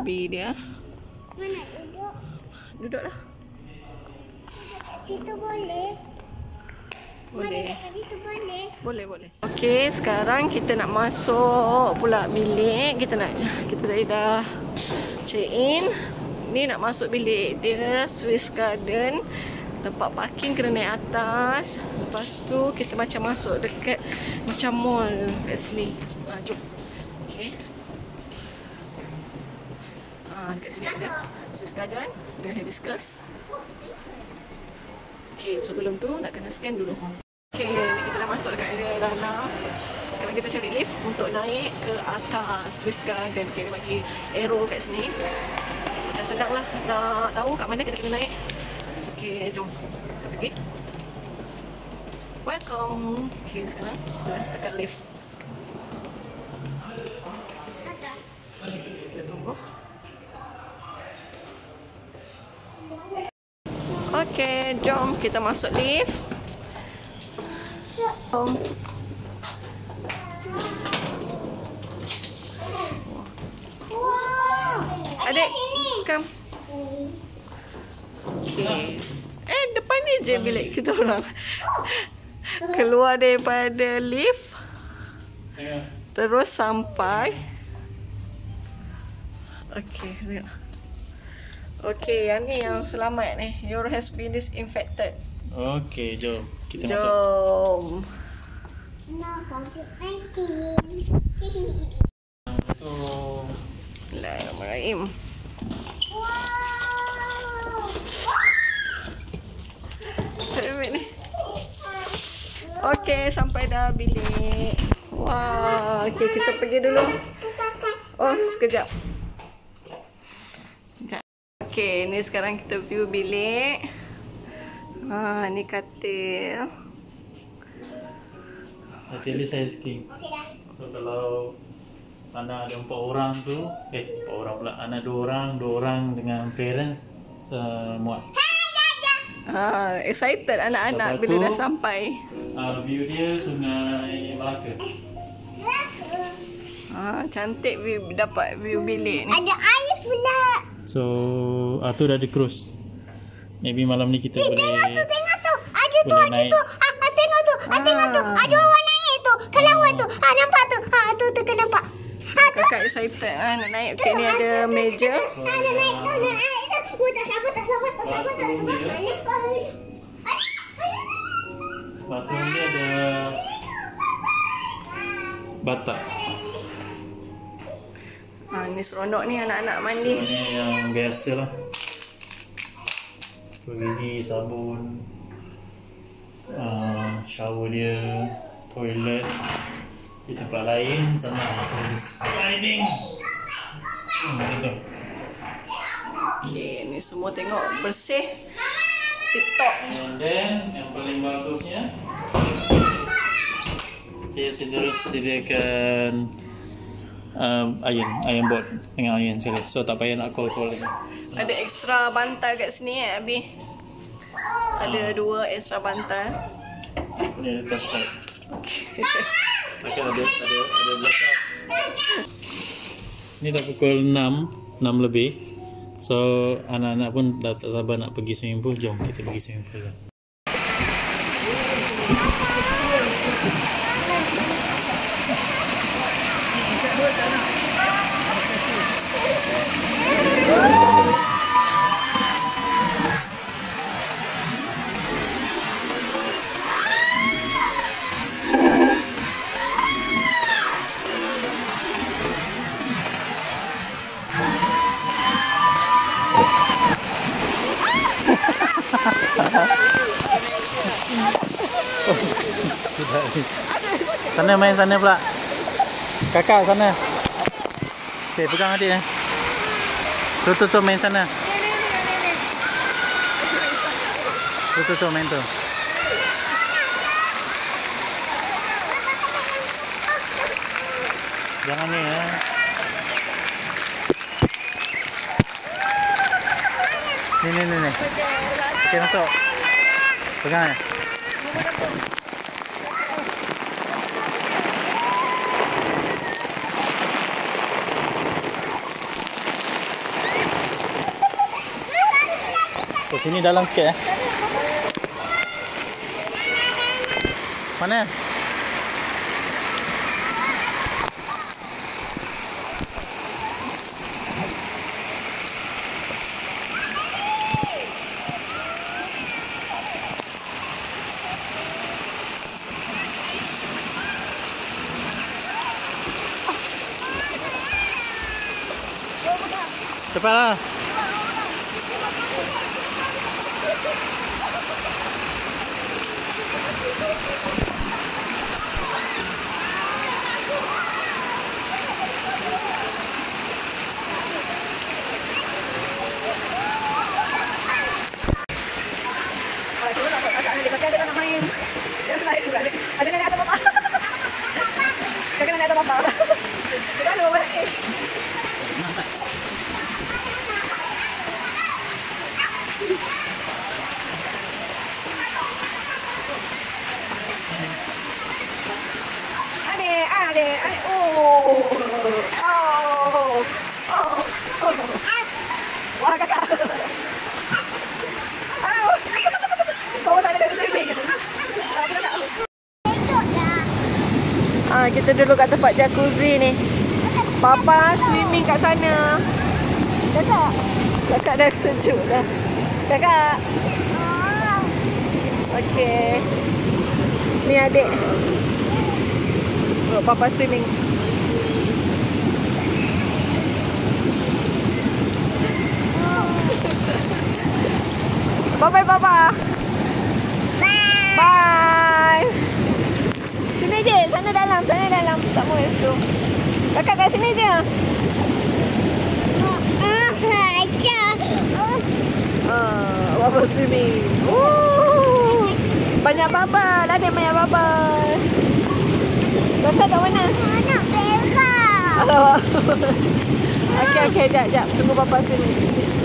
lobby dia. Mana duduk? Duduklah. Duduk kat situ boleh? Boleh. Duduk kat situ boleh? Boleh. Okey, sekarang kita nak masuk pula bilik. Kita tadi dah check in. Ni nak masuk bilik dia, Swiss Garden. Tempat parking kena naik atas. Lepas tu kita macam masuk dekat macam mall kat sini. Jom. Okey. Dekat sini ada Swiss Garden dengan Hibiscus. Okey, sebelum tu nak kena scan dulu. Okey, kita dah masuk dekat area dalam. Sekarang kita cari lift untuk naik ke atas Swiss Garden. Okay, dia bagi arrow kat sini. So, macam senang lah nak tahu kat mana kita kena naik. Okey, jom. Okay. Welcome. Okey, sekarang kita dekat lift. Atas. Kita tunggu. Okey, jom kita masuk lift. Adik, come. Okay. Depan ni je bilik kita orang. Keluar daripada lift. Terus sampai. Okay, lihat. Okay, yang ni yang selamat ni. Your has been disinfected. Okay, jom. Kita masuk. Jom. No, COVID-19. Bismillahirrahmanirrahim. Wow. Ni. Okey, sampai dah bilik. Wah, okey kita pergi dulu. Oh, sekejap. Okey, ni sekarang kita view bilik. Ni katil. Katil ni saya ski. Okey dah. So kalau anak ada 4 orang tu, 4 orang pula, anak 2 orang dengan parents muat. Excited anak-anak bila dah sampai. View dia Sungai Melaka. Cantik view, dapat view bilik ni. Ada air pula. So, tu dah ada cruise. Maybe malam ni kita boleh. Tengok tu. Ada tu, boleh ada naik. tu. Tengok tu. Tengok tu. Ada orang naik tu. Kelawar tu. Nampak tu. Tu kena nampak. Kakak excited nak naik. Okay, ni ada meja. Nak naik tu. Tak sabar. Batu ni ada batak. Ni seronok ni anak-anak mandi. Ni yang biasa lah. Gigi, sabun, shower dia, toilet. Di tempat lain sana sliding. Macam tu. Okay, ni semua tengok bersih. TikTok. And then yang paling bagusnya, dia sediakan iron board dengan iron sekali. So tak payah nak call lagi. Ada extra bantal kat sini Abi. Ada 2 extra bantal. Ni ada touch light. Akan ada belakang. Ni dah pukul 6 lebih. So anak-anak pun dah tak sabar nak pergi swimming pool. Jom kita pergi swimming pool. Sana main sana pula. Kakak sana. Okey, pegang adik eh. Tu main sana. Tu main tu. Jangan ni ya. Ni. Okey, masuk. Pegang ya. Ke sini dalam sikit ya. Mana? Cepatlah. Wah, kakak. Aduh. Kau tak ada swimming. Kita duduk kat tempat jacuzzi ni. Papa swimming kat sana. Kakak. Kakak dah sejuk dah. Kakak. Okey. Ni adik. Oh, Papa swimming. Bye-bye, Papa. Bye. Bye. Sini je, sana dalam, tak mau kat situ. Kakak kat sini je. Bubble swimming. Banyak bubble, ada banyak bubble. Kakak kat mana? Nak pegang. Alamak. Okey, jap. Tunggu Papa swimming.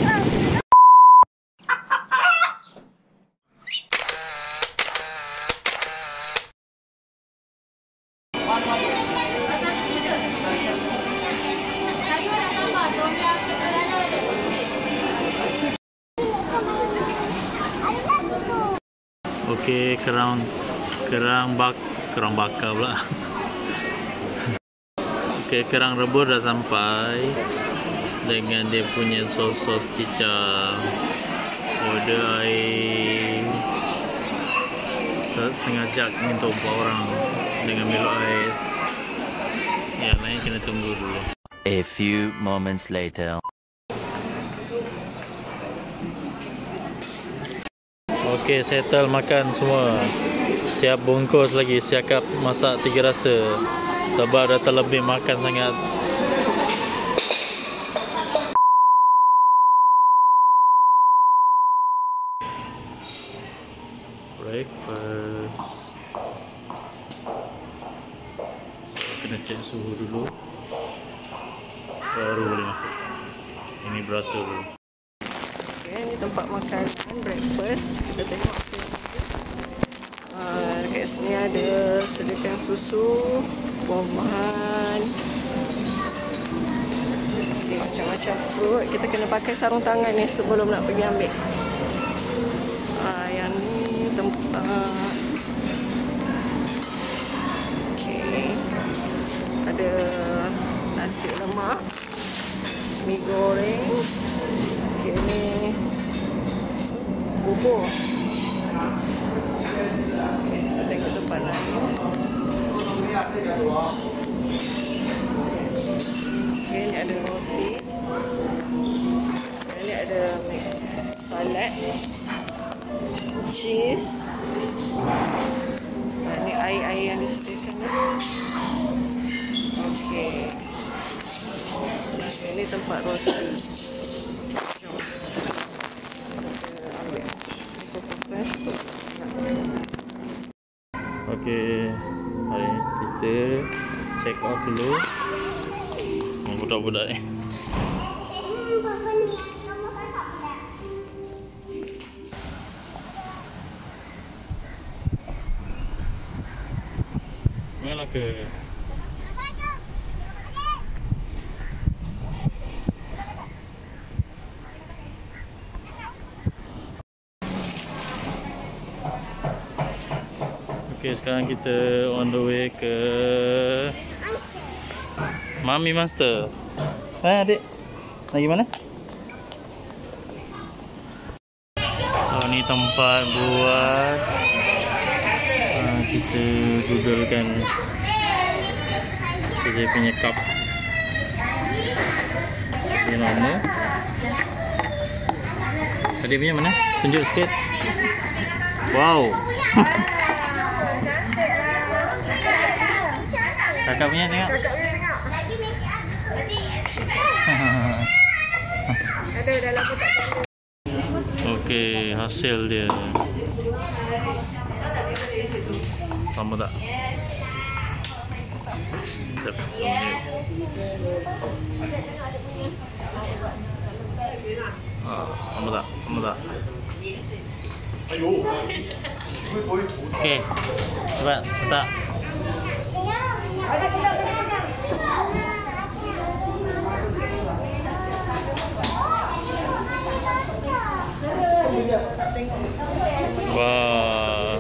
Okey, kerang bakar pula. Okey, kerang rebus dah sampai dengan dia punya sos cicah. Order air setengah jug ni untuk 4 orang dengan Milo ais. Yang lain kena tunggu dulu. A few moments later. Okey, settle makan semua. Siap bungkus lagi, siap masak 3 rasa. Sebab dah terlebih makan sangat. Breakfast. Kena cek suhu dulu. Baru boleh masuk. Ini beratur dulu. Okay, ni tempat makan breakfast. Kita tengok dekat sini ada sediakan susu, buah-buahan, okay, macam-macam fruit. Kita kena pakai sarung tangan ni sebelum nak pergi ambil. Yang ni tempat. Okay, ada nasi lemak, mi goreng. Okay, ni bubur. Okay, kita tengok tempat lain. Okay, ni ada roti. Ni ada salad, cheese. Ni air-air yang disediakan ni. Okay. Ini tempat roti. Okey, hari ni kita check out dulu. Budak-budak ni. Mana ke? Okay, sekarang kita on the way ke Mami Master. Adik, lagi mana? Oh, ni tempat buat kita doodlekan dia punya cup. Dia nama. Adik punya mana? Tunjuk sikit. Wow. Kakak punya tengok. Ada dalam kotak tali. Okey, hasil dia. Sama tak? Sekejap. Sama tak? Sama tak? Okey. Cepat, letak. Wah.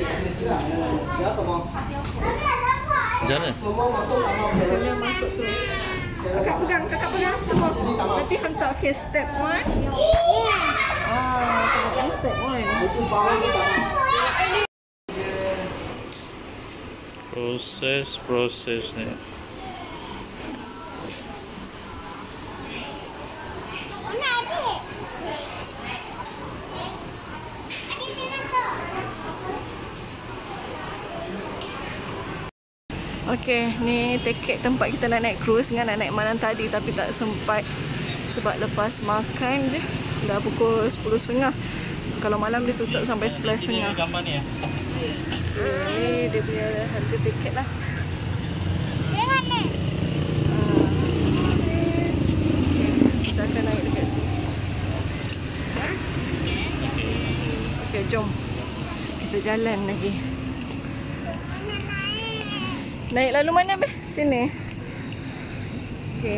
Macam mana? Dia masuk tu. Kakak pegang semua. Nanti hantar ke step 1. Step 1. Proses ni. Okey, ni tiket tempat kita nak naik cruise dengan nak naik malam tadi tapi tak sempat sebab lepas makan je dah pukul 10.30. Kalau malam dia tutup sampai 11.30. Ini gambar ni ya. So, ni dia punya harga tiket lah. Tengok ni. Kita akan naik dekat sini. Okey, jom. Kita jalan lagi. Naik lalu mana be? Sini. Okey.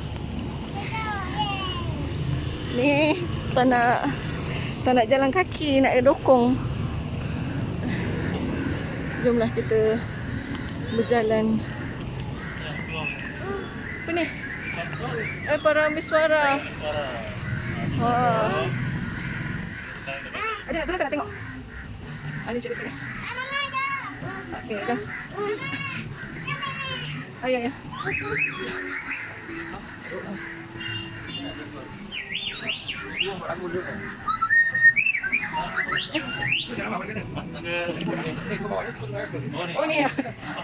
Ni tak nak jalan kaki, nak dokong. Jomlah kita berjalan. Apa ni? Para Miswara. Wah. Ada nak tengok. Ada cerita ni. Okey, dah. Ya. Oh ni ya.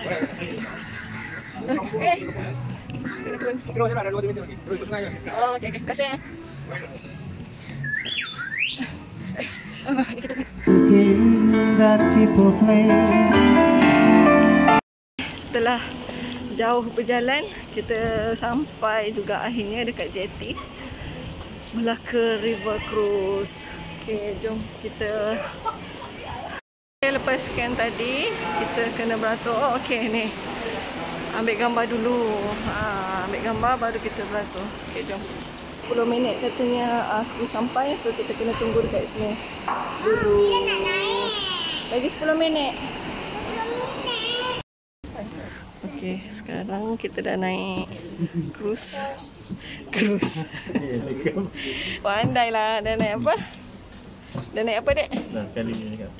Oh, okey, kasih ya. Setelah jauh berjalan, kita sampai juga akhirnya dekat jetty Melaka River Cruise. Okey, jom kita. Lepas scan tadi, kita kena beratur. Oh, okey ni. Ambil gambar dulu. Ambil gambar baru kita beratur. Okey, jom. 10 minit katanya aku sampai, so kita kena tunggu dekat sini dulu. Lagi 10 minit. Okey, sekarang kita dah naik cruise. Pandailah, dah naik apa? Dah naik apa, Dek? Dah kali ni kan.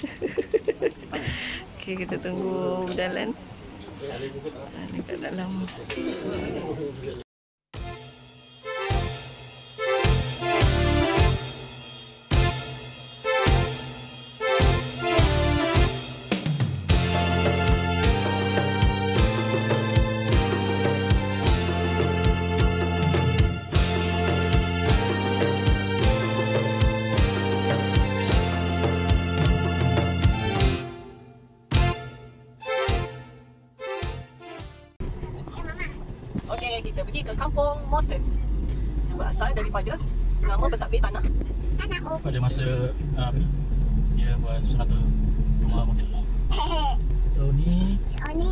Okey, kita tunggu berjalan. Dekat dalam. Kita pergi ke Kampung Morton yang berasal daripada nama pentadbir tanah. Pada masa dia buat sesuatu rumah Morton. So ni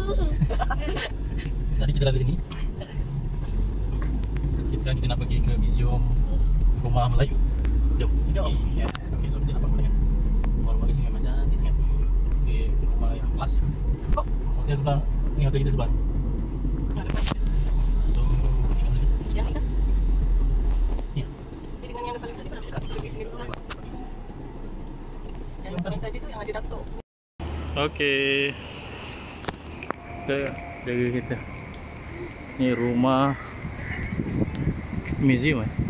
tadi kita dah di sini. Sekarang kita nak pergi ke museum rumah Melayu. Jom. Okey, so kita nampak boleh kan. Rumah-rumah di sini memang cantik sangat. Okey, rumah Melayu. Mas. Hotel sebelah. Ni hotel kita sebelah. So, Yang ni kan? ya. Jadi dengan yang paling tadi pada buka pintu di sini dulu lah. Yang paling tadi tu yang ada datuk. Okey. Jaga kita. Ni rumah museum eh.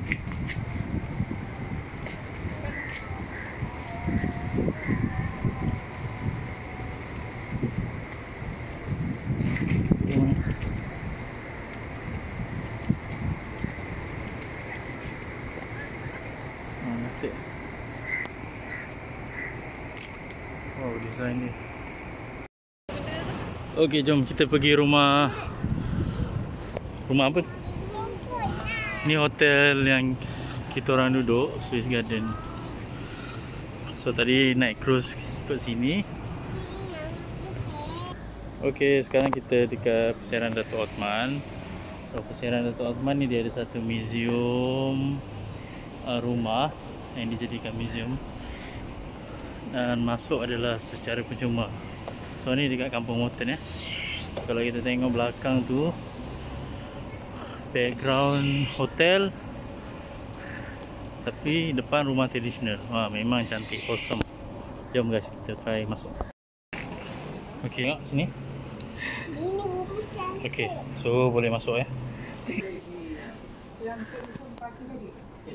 Oh, design ni. Okey, jom kita pergi rumah. Rumah apa? Ni hotel yang kita orang duduk, Swiss Garden. So tadi naik cruise ke sini. Okey, sekarang kita dekat Persiaran Datuk Othman. So Persiaran Datuk Othman ni dia ada satu museum rumah yang dijadikan museum. Dan masuk adalah secara percuma. So ni dekat Kampung Moten ya. Kalau kita tengok belakang tu, background hotel, tapi depan rumah tradisional. Wah, memang cantik, awesome. Jom guys, kita try masuk. Okey, tengok sini. Ini rumah cantik. Okey, so boleh masuk ya. Yang saya pun pakai lagi.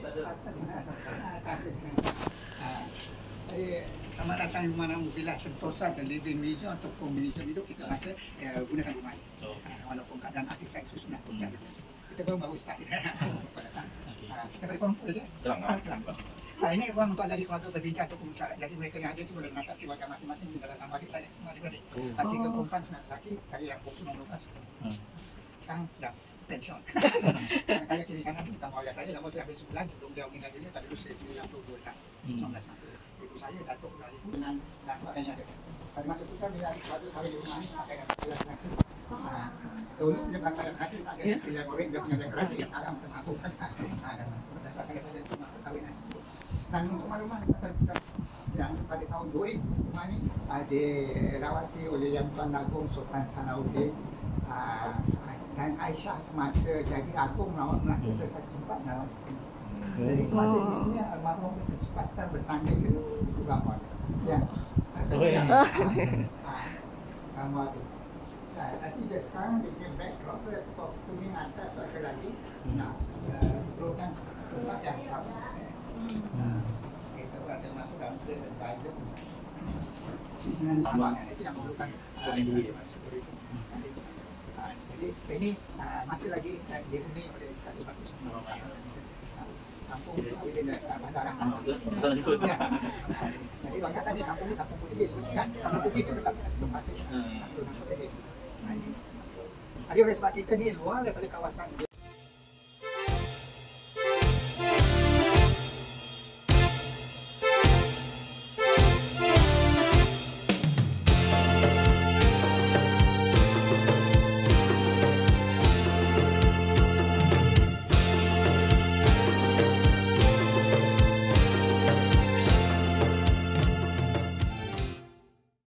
Selamat datang di mana Villa Sentosa dan Living Museum atau Museum hidup kita masih gunakan rumah ini. Walaupun keadaan artifak susunan pun ada. Kita baru start. Kita beri konflik boleh? Terang. Ini ruang untuk lagi keluarga berbincang atau pembicaraan. Jadi mereka yang ada itu boleh menatap keluarga masing-masing di dalam nama adik saya. Semua adik-adik. 3 perempuan, 9 lelaki. Saya yang bungsu nombor 12. Sekarang dah pensiun. Kalau kiri kanan bukan ayah saya, nama tu ambil 9 sebelum dia meninggal dunia. Tadi usia 92 tahun. 1990. Ibu saya Datuk dengan sebagainya. Pada masa itu kan bila adik keluarga kahwin di rumah ni pakai dengan dulu dia pakai hati tak ada tidak boleh dia punya dekorasi sekarang aku kan berdasarkan daripada rumah perkahwinan. Dan untuk makluman yang pada tahun 2000 rumah ni dirawati oleh Yang Tuan Agung Sultan Salahuddin dan Aisyah semasa jadi agung merawat melati sesuatu tempat merawat di sini. Jadi semasa di sini almarhum berkesempatan bersanding itu gambar. Ya. Gambar tu. Tapi dia sekarang dia punya background tu kuning atas tu ada lagi nak perlukan tempat yang sama. Kita ada masuk dalam dan budget dengan sama itu yang perlukan jadi ini masih lagi dihuni oleh satu bagus kampung bandara. Jadi bangga tadi kampung ni kampung Bugis kan, kampung Bugis tu dekat pasir. Jadi oleh sebab kita ni luar daripada kawasan